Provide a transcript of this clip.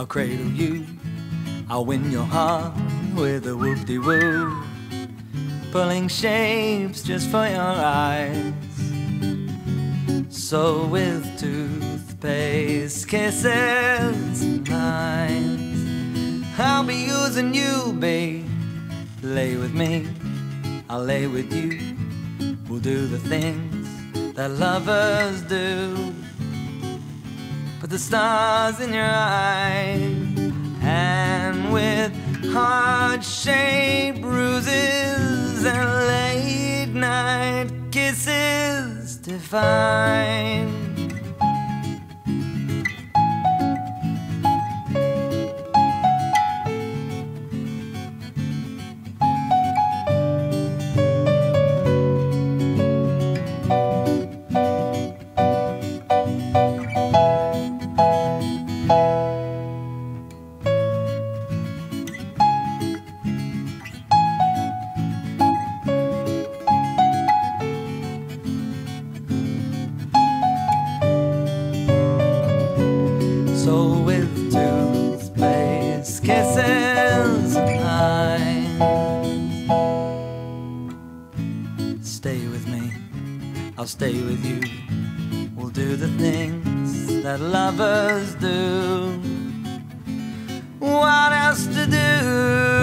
cradle you, I'll win your heart with a whoop-de-woo, pulling shapes just for your eyes. So with toothpaste kisses and lines, I'll be using you, babe. Lay with me, I'll lay with you. We'll do the things that lovers do. Put the stars in your eyes, and with heart-shaped bruises and late-night kisses divine. So with toothpaste kisses and lines, stay with me, I'll stay with you. We'll do the things that lovers do. What else to do?